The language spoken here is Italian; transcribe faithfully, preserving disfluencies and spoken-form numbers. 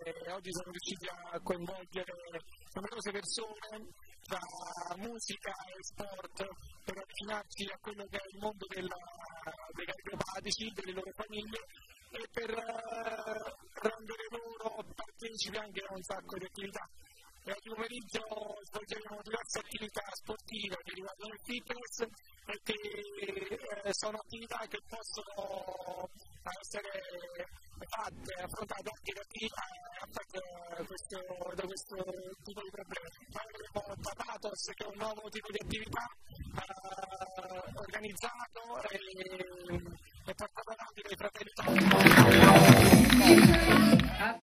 oggi siamo riusciti a coinvolgere numerose persone tra musica e sport per avvicinarci a quello che è il mondo della, dei cardiopatici, delle loro famiglie e per uh, rendere loro partecipi anche a un sacco di attività. E oggi pomeriggio svolgeremo diverse attività sportive che riguardano il fitness e che eh, sono attività che possono essere fatte, affrontate anche da chi ha affetto questo, da questo tipo di problemi. Poi avremo Tapatos, che è un nuovo tipo di attività eh, organizzato e, e portato avanti dai fratelli.